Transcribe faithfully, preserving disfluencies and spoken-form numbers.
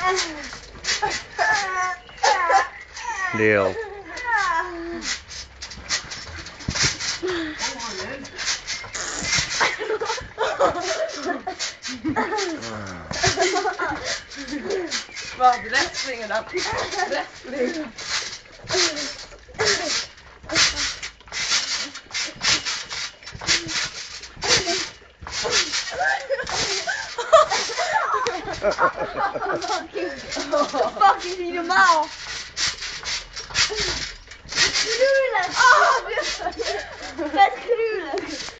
Deel. Wacht, recht springen dan. Recht springen. Fucking niet normaal. Gruwelijk. Oh, vet gruwelijk.